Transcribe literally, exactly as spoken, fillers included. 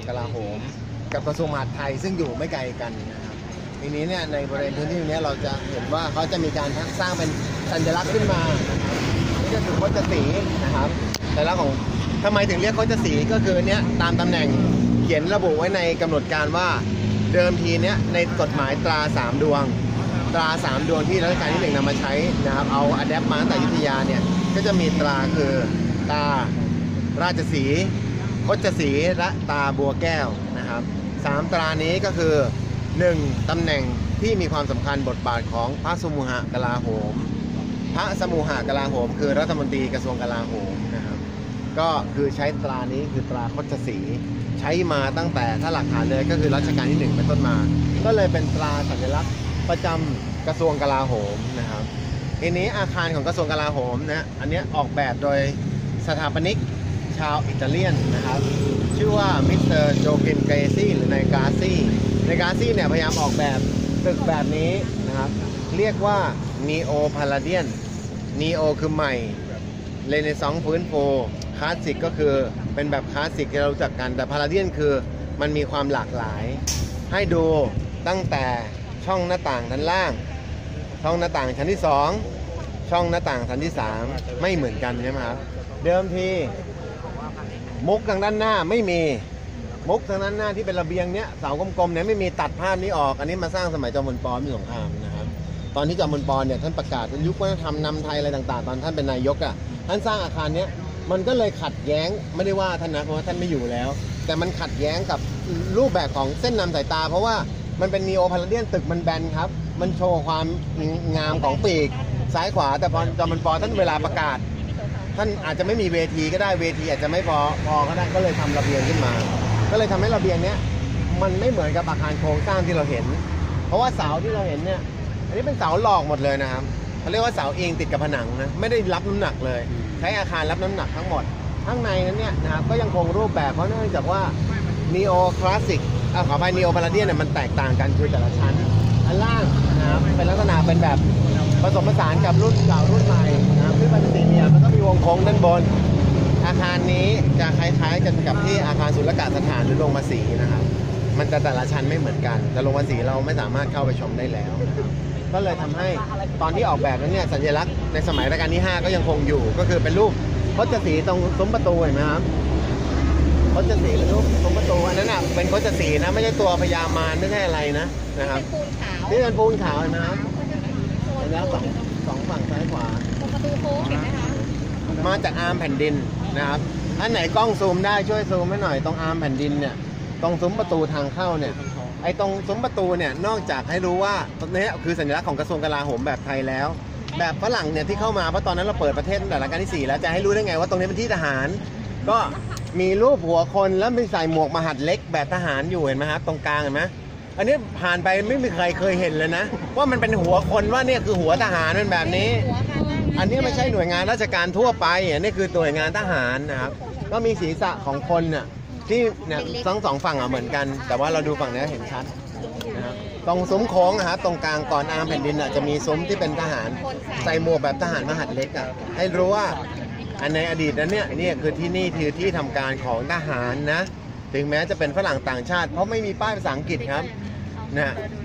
กลาโหมกับกระทรวงมหาดไทยซึ่งอยู่ไม่ไกลกันนะครับทีนี้เนี่ยในบริเวณพื้นที่นี้เราจะเห็นว่าเขาจะมีการสร้างเป็นสัญลักษณ์ขึ้นมานี่ก็คือโคจสีนะครับสัญลักษณ์ของทำไมถึงเรียกโคจสีก็คือเนี้ยตามตำแหน่งเขียนระบุไว้ในกำหนดการว่าเดิมทีเนี้ยในกฎหมายตราสามดวงตราสามดวงที่รัชกาลที่หนึ่งนำมาใช้นะครับเอาอะแดปมาตั้งแต่อยุธยาเนี่ยก็จะมีตราคือตาราชสีห์คชสีห์และตาบัวแก้วนะครับสามตรานี้ก็คือหนึ่งตำแหน่งที่มีความสำคัญบทบาทของพระสมุหกลาโหมพระสมุหกลาโหมคือรัฐมนตรีกระทรวงกลาโหมนะครับก็คือใช้ตรานี้คือตราคชสีห์ใช้มาตั้งแต่ถ้าหลักฐานเลยก็คือรัชกาลที่หนึ่งเป็นต้นมาก็เลยเป็นตราสัญลักษณ์ประจำกระทรวงกลาโหมนะครับทีนี้อาคารของกระทรวงกลาโหมนะอันนี้ออกแบบโดยสถาปนิกชาวอิตาเลียนนะครับชื่อว่ามิสเตอร์โจกินเกซี่หรือนายกาซี่นายกาซี่เนี่ยพยายามออกแบบตึกแบบนี้นะครับเรียกว่า Neo Palladian Neo คือใหม่เรเนซองส์ฟื้นฟูคลาสสิกก็คือเป็นแบบคลาสสิกที่เรารู้จักกันแต่ Palladian คือมันมีความหลากหลายให้ดูตั้งแต่ช่องหน้าต่างชั้นล่างช่องหน้าต่างชั้นที่สองช่องหน้าต่างชั้นที่สามไม่เหมือนกันใช่ไหมครับเดิมทีมุกทางด้านหน้าไม่มีมุกทางด้านหน้าที่เป็นระเบียงเนี้ยเสากลมๆเนี่ยไม่มีตัดภาพนี้ออกอันนี้มาสร้างสมัยจอมพลป.มีสงครามนะครับตอนที่จอมพลป.เนี่ยท่านประกาศยุควัฒนธรรมนำไทยอะไรต่างๆตอนท่านเป็นนายกอ่ะท่านสร้างอาคารเนี้ยมันก็เลยขัดแย้งไม่ได้ว่าท่านนะเพราะว่าท่านไม่อยู่แล้วแต่มันขัดแย้งกับรูปแบบของเส้นนำสายตาเพราะว่ามันเป็นนีโอพาราเดียนตึกมันแบนครับมันโชว์ความงามของปีกซ้ายขวาแต่พอจอมพลป.ท่านเวลาประกาศท่านอาจจะไม่มีเวทีก็ได้เวทีอาจจะไม่พอพอก็ได้ก็เลยทำระเบียงขึ้นมาก็เลยทำให้ระเบียงเนี้ยมันไม่เหมือนกับอาคารโครงสร้างที่เราเห็นเพราะว่าเสาที่เราเห็นเนี่ยอันนี้เป็นเสาหลอกหมดเลยนะครับเขาเรียกว่าเสาเองติดกับผนังนะไม่ได้รับน้ำหนักเลยใช้อาคารรับน้ำหนักทั้งหมดข้างในนั้นเนี่ยนะครับก็ยังคงรูปแบบเพราะเนื่องจากว่า Neo Classic อ่าขออภัย Neo Palladian เนี่ยมันแตกต่างกันคือแต่ละชั้นอันล่างนะครับเป็นลักษณะเป็นแบบผสมผสานกับรุ่นเก่ารุ่นใหม่นะครับที่เป็นสี่เหลี่ยมแล้วก็มีวงโค้งด้านบนอาคารนี้จะคล้ายๆกันกับที่อาคารศุลกาสถานหรือโรงภาษีนะครับมันจะแต่ละชั้นไม่เหมือนกันแต่โรงภาษีเราไม่สามารถเข้าไปชมได้แล้วก็เลยทำให้ตอนที่ออกแบบนั้นเนี่ยสัญลักษณ์ในสมัยรัชกาลที่ห้าก็ยังคงอยู่ก็คือเป็นรูปโคจสีตรงซุ้มประตูเห็นไหมครับโคจสีเป็นรูปซุ้มประตูอันนั้นอ่ะเป็นโคจสีนะไม่ใช่ตัวพญามารไม่ใช่อะไรนะนะครับนี่เป็นปูนขาวเห็นไหมครับแล้วสองสองฝั่งซ้ายขวาประตูโค้งเห็นไหมคะมาจากอาร์มแผ่นดินนะครับอันไหนกล้องซูมได้ช่วยซูมให้หน่อยตรงอาร์มแผ่นดินเนี่ยตรงซุ้มประตูทางเข้าเนี่ยไอ้ตรงซุ้มประตูเนี่ยนอกจากให้รู้ว่าตรงนี้คือสัญลักษณ์ของกระทรวงกลาโหมแบบไทยแล้วแบบฝรั่งเนี่ยที่เข้ามาเพราะตอนนั้นเราเปิดประเทศตั้งแต่รัชกาลที่สี่แล้วจะให้รู้ได้ไงว่าตรงนี้เป็นที่ทหารก็มีรูปหัวคนแล้วมีใส่หมวกมหัดเล็กแบบทหารอยู่เห็นไหมครับตรงกลางเห็นไหมอันนี้ผ่านไปไม่มีใครเคยเห็นเลยนะว่ามันเป็นหัวคนว่าเนี่ยคือหัวทหารเป็นแบบนี้อันนี้ไม่ใช่หน่วยงานราชการทั่วไปอันนี้คือหน่วยงานทหารนะครับก็มีศีรษะของคนเนี่ยที่เนี่ยทั้งสองฝั่งอ่ะเหมือนกันแต่ว่าเราดูฝั่งนี้เห็นชัดนะครับตรงซุ้มโค้งนะฮะตรงกลางก่อนอาร์มแผ่นดินอ่ะจะมีซุ้มที่เป็นทหารใส่หมวกแบบทหารมหัดเล็กอ่ะให้รู้ว่าอันในอดีตนั้นเนี่ยนี่คือที่นี่คือที่ทำการของทหารนะถึงแม้จะเป็นฝรั่งต่างชาติเพราะไม่มีป้ายภาษาอังกฤษครับนะ